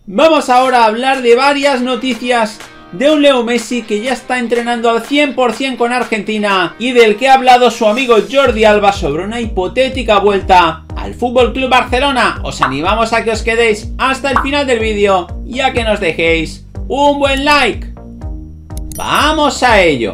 Vamos ahora a hablar de varias noticias de un Leo Messi que ya está entrenando al 100% con Argentina y del que ha hablado su amigo Jordi Alba sobre una hipotética vuelta al FC Barcelona. Os animamos a que os quedéis hasta el final del vídeo y a que nos dejéis un buen like. ¡Vamos a ello!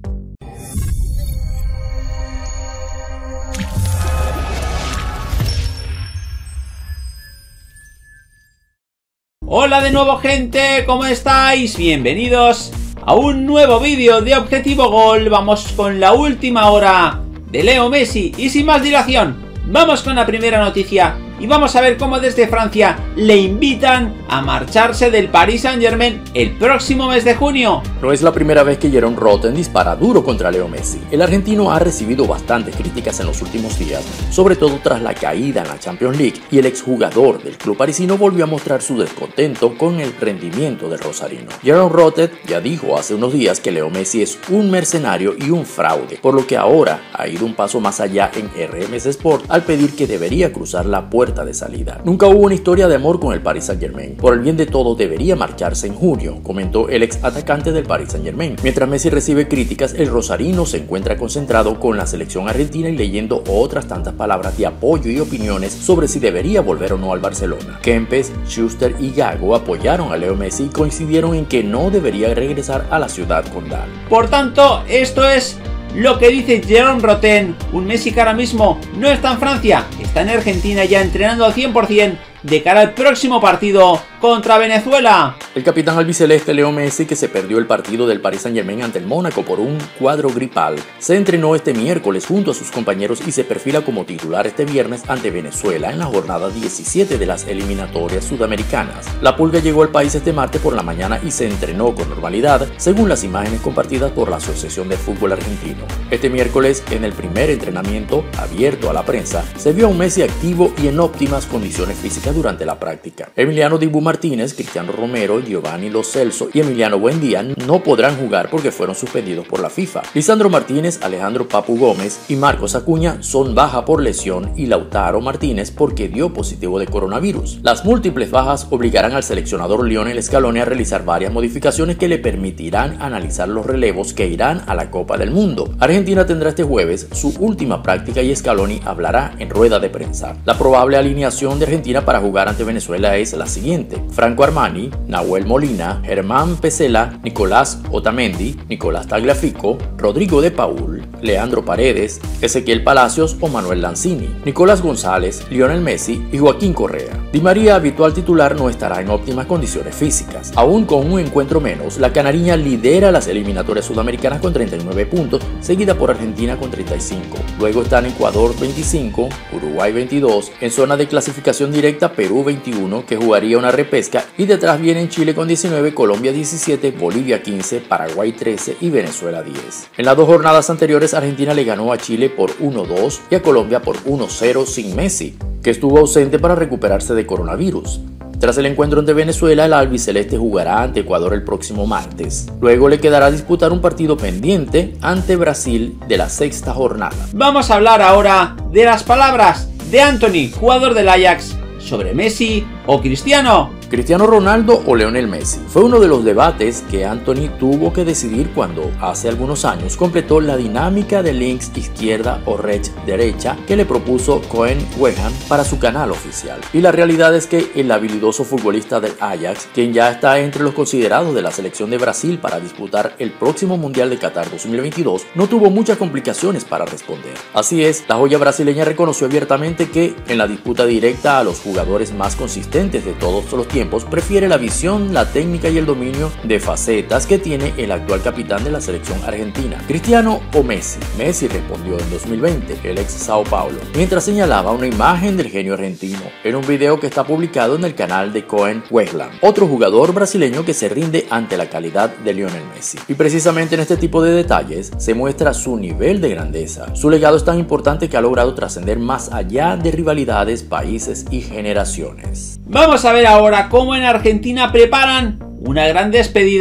Hola de nuevo, gente, ¿cómo estáis? Bienvenidos a un nuevo vídeo de Objetivo Gol. Vamos con la última hora de Leo Messi y sin más dilación, vamos con la primera noticia y vamos a ver cómo desde Francia le invitan a marcharse del Paris Saint-Germain el próximo mes de junio. No es la primera vez que Jérôme Rotten dispara duro contra Leo Messi. El argentino ha recibido bastantes críticas en los últimos días, sobre todo tras la caída en la Champions League, y el exjugador del club parisino volvió a mostrar su descontento con el rendimiento del rosarino. Jérôme Rotten ya dijo hace unos días que Leo Messi es un mercenario y un fraude, por lo que ahora ha ido un paso más allá en RMS Sport al pedir que debería cruzar la puerta de salida. Nunca hubo una historia de amor con el Paris Saint-Germain. Por el bien de todos debería marcharse en junio, comentó el ex atacante del Paris Saint-Germain. Mientras Messi recibe críticas, el rosarino se encuentra concentrado con la selección argentina y leyendo otras tantas palabras de apoyo y opiniones sobre si debería volver o no al Barcelona. Kempes, Schuster y Gago apoyaron a Leo Messi y coincidieron en que no debería regresar a la ciudad condal. Por tanto, esto es lo que dice Jérôme Rotten, un Messi que ahora mismo no está en Francia, está en Argentina ya entrenando al 100% de cara al próximo partido contra Venezuela. El capitán albiceleste Leo Messi, que se perdió el partido del Paris Saint-Germain ante el Mónaco por un cuadro gripal, se entrenó este miércoles junto a sus compañeros y se perfila como titular este viernes ante Venezuela en la jornada 17 de las eliminatorias sudamericanas. La Pulga llegó al país este martes por la mañana y se entrenó con normalidad, según las imágenes compartidas por la Asociación de Fútbol Argentino. Este miércoles, en el primer entrenamiento abierto a la prensa, se vio a un Messi activo y en óptimas condiciones físicas durante la práctica. Emiliano Dibu Martínez, Cristiano Romero, Giovanni Lo Celso y Emiliano Buendía no podrán jugar porque fueron suspendidos por la FIFA. Lisandro Martínez, Alejandro Papu Gómez y Marcos Acuña son baja por lesión y Lautaro Martínez porque dio positivo de coronavirus. Las múltiples bajas obligarán al seleccionador Lionel Scaloni a realizar varias modificaciones que le permitirán analizar los relevos que irán a la Copa del Mundo. Argentina tendrá este jueves su última práctica y Scaloni hablará en rueda de prensa. La probable alineación de Argentina para jugar ante Venezuela es la siguiente: Franco Armani, Nahuel Molina, Germán Pesela, Nicolás Otamendi, Nicolás Tagliafico, Rodrigo de Paul, Leandro Paredes, Ezequiel Palacios o Manuel Lanzini, Nicolás González, Lionel Messi y Joaquín Correa. Di María, habitual titular, no estará en óptimas condiciones físicas. Aún con un encuentro menos, la canariña lidera las eliminatorias sudamericanas con 39 puntos, seguida por Argentina con 35. Luego están Ecuador 25, Uruguay 22, en zona de clasificación directa Perú 21, que jugaría una repesca, y detrás vienen Chile con 19, Colombia 17, Bolivia 15, Paraguay 13 y Venezuela 10. En las dos jornadas anteriores, Argentina le ganó a Chile por 1-2 y a Colombia por 1-0 sin Messi, que estuvo ausente para recuperarse de coronavirus. Tras el encuentro ante Venezuela, el albiceleste jugará ante Ecuador el próximo martes. Luego le quedará disputar un partido pendiente ante Brasil de la sexta jornada. Vamos a hablar ahora de las palabras de Antony, jugador del Ajax, sobre Messi o Cristiano. ¿Cristiano Ronaldo o Lionel Messi? Fue uno de los debates que Antony tuvo que decidir cuando, hace algunos años, completó la dinámica de links izquierda o red derecha que le propuso Cohen Wehan para su canal oficial. Y la realidad es que el habilidoso futbolista del Ajax, quien ya está entre los considerados de la selección de Brasil para disputar el próximo Mundial de Qatar 2022, no tuvo muchas complicaciones para responder. Así es, la joya brasileña reconoció abiertamente que, en la disputa directa a los jugadores más consistentes de todos los tiempos, prefiere la visión, la técnica y el dominio de facetas que tiene el actual capitán de la selección argentina. ¿Cristiano o Messi? Messi respondió en 2020, el ex Sao Paulo, mientras señalaba una imagen del genio argentino en un video que está publicado en el canal de Cohen Weghlan, otro jugador brasileño que se rinde ante la calidad de Lionel Messi. Y precisamente en este tipo de detalles se muestra su nivel de grandeza. Su legado es tan importante que ha logrado trascender más allá de rivalidades, países y generaciones. Vamos a ver ahora cómo en Argentina preparan una gran despedida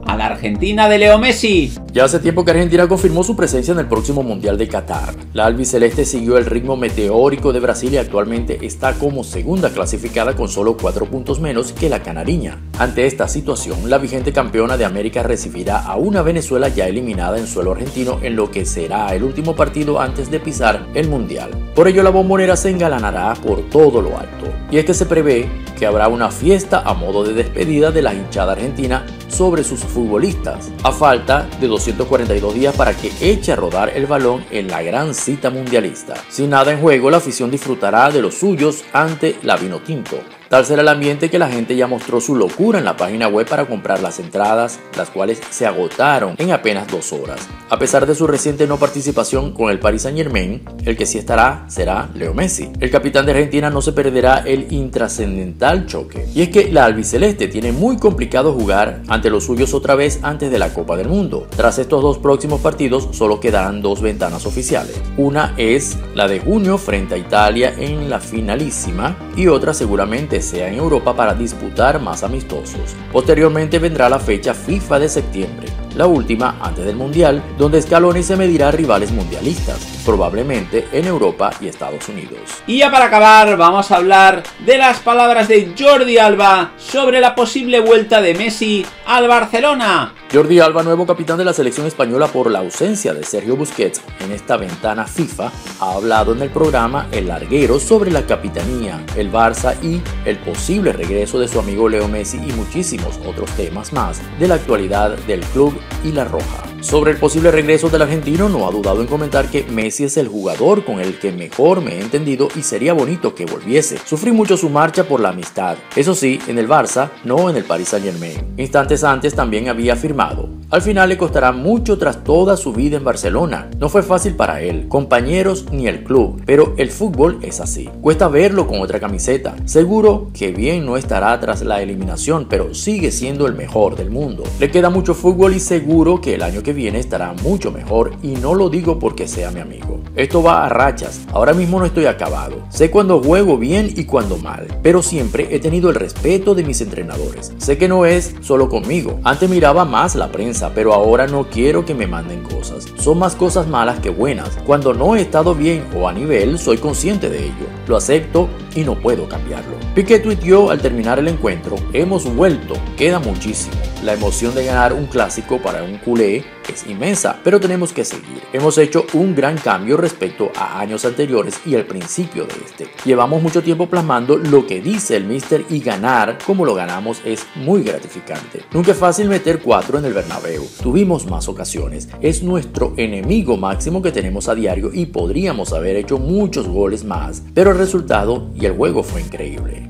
a la Argentina de Leo Messi. Ya hace tiempo que Argentina confirmó su presencia en el próximo Mundial de Qatar. La albiceleste siguió el ritmo meteórico de Brasil y actualmente está como segunda clasificada con solo 4 puntos menos que la canariña. Ante esta situación, la vigente campeona de América recibirá a una Venezuela ya eliminada en suelo argentino en lo que será el último partido antes de pisar el Mundial. Por ello, la Bombonera se engalanará por todo lo alto. Y es que se prevé que habrá una fiesta a modo de despedida de la hinchada argentina sobre sus futbolistas, a falta de 242 días para que eche a rodar el balón en la gran cita mundialista. Sin nada en juego, la afición disfrutará de los suyos ante la Vinotinto. Tal será el ambiente que la gente ya mostró su locura en la página web para comprar las entradas, las cuales se agotaron en apenas 2 horas. A pesar de su reciente no participación con el Paris Saint-Germain, el que sí estará será Leo Messi. El capitán de Argentina no se perderá el intrascendental choque. Y es que la albiceleste tiene muy complicado jugar ante los suyos otra vez antes de la Copa del Mundo. Tras estos 2 próximos partidos solo quedarán 2 ventanas oficiales. Una es la de junio frente a Italia en la finalísima y otra seguramente sea en Europa para disputar más amistosos. Posteriormente vendrá la fecha FIFA de septiembre, la última antes del Mundial, donde Scaloni se medirá a rivales mundialistas, probablemente en Europa y Estados Unidos. Y ya para acabar, vamos a hablar de las palabras de Jordi Alba sobre la posible vuelta de Messi al Barcelona. Jordi Alba, nuevo capitán de la selección española por la ausencia de Sergio Busquets en esta ventana FIFA, ha hablado en el programa El Larguero sobre la capitanía, el Barça y el posible regreso de su amigo Leo Messi y muchísimos otros temas más de la actualidad del club y la roja. Sobre el posible regreso del argentino, no ha dudado en comentar que Messi es el jugador con el que mejor me he entendido y sería bonito que volviese. Sufrí mucho su marcha por la amistad, eso sí, en el Barça, no en el Paris Saint-Germain. Instantes antes también había afirmado: al final le costará mucho tras toda su vida en Barcelona. No fue fácil para él, compañeros ni el club, pero el fútbol es así. Cuesta verlo con otra camiseta. Seguro que bien no estará tras la eliminación, pero sigue siendo el mejor del mundo. Le queda mucho fútbol y seguro que el año que viene estará mucho mejor, y no lo digo porque sea mi amigo. Esto va a rachas, ahora mismo no estoy acabado. Sé cuando juego bien y cuando mal, pero siempre he tenido el respeto de mis entrenadores. Sé que no es solo conmigo. Antes miraba más la prensa, pero ahora no quiero que me manden cosas. Son más cosas malas que buenas. Cuando no he estado bien o a nivel, soy consciente de ello. Lo acepto y no puedo cambiarlo. Piqué tuiteó al terminar el encuentro: hemos vuelto, queda muchísimo. La emoción de ganar un clásico para un culé es inmensa, pero tenemos que seguir. Hemos hecho un gran cambio respecto a años anteriores y el principio de este. Llevamos mucho tiempo plasmando lo que dice el míster y ganar como lo ganamos es muy gratificante. Nunca es fácil meter 4 en el Bernabéu. Tuvimos más ocasiones. Es nuestro enemigo máximo que tenemos a diario y podríamos haber hecho muchos goles más, pero el resultado y el juego fue increíble.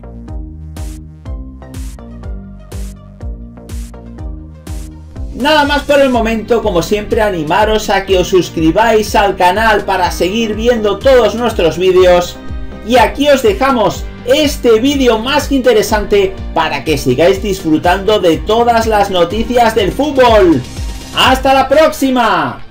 Nada más por el momento, como siempre animaros a que os suscribáis al canal para seguir viendo todos nuestros vídeos, y aquí os dejamos este vídeo más que interesante para que sigáis disfrutando de todas las noticias del fútbol. ¡Hasta la próxima!